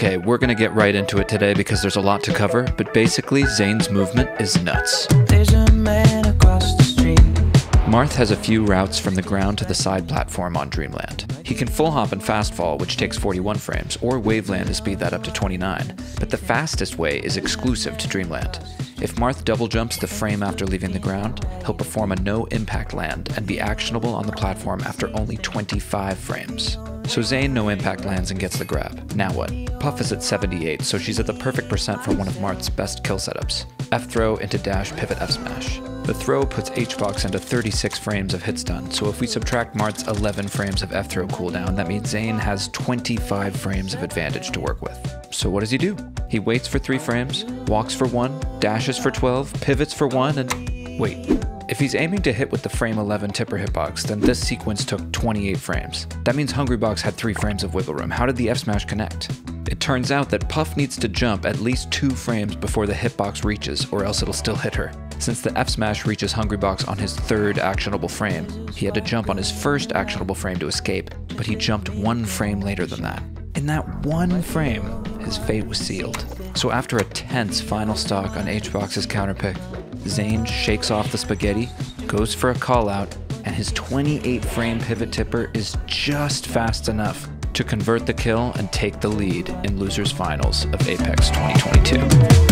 Okay, we're gonna get right into it today because there's a lot to cover, but basically, Zain's movement is nuts. There's a man across the street. Marth has a few routes from the ground to the side platform on Dreamland. He can full hop and fast fall, which takes 41 frames, or waveland to speed that up to 29, but the fastest way is exclusive to Dreamland. If Marth double jumps the frame after leaving the ground, he'll perform a no impact land and be actionable on the platform after only 25 frames. So Zain no impact lands and gets the grab. Now what? Puff is at 78, so she's at the perfect percent for one of Marth's best kill setups. F throw into dash pivot F smash. The throw puts Hbox into 36 frames of hit stun, so if we subtract Marth's 11 frames of F throw cooldown, that means Zain has 25 frames of advantage to work with. So what does he do? He waits for 3 frames, walks for 1, dashes for 12, pivots for 1, and wait. If he's aiming to hit with the frame 11 tipper hitbox, then this sequence took 28 frames. That means Hungrybox had 3 frames of wiggle room. How did the F smash connect? It turns out that Puff needs to jump at least 2 frames before the hitbox reaches, or else it'll still hit her. Since the F smash reaches Hungrybox on his 3rd actionable frame, he had to jump on his 1st actionable frame to escape, but he jumped 1 frame later than that. In that 1 frame, his fate was sealed. So after a tense final stock on Hbox's counterpick, Zain shakes off the spaghetti, goes for a call out, and his 28 frame pivot tipper is just fast enough to convert the kill and take the lead in Losers Finals of Apex 2022.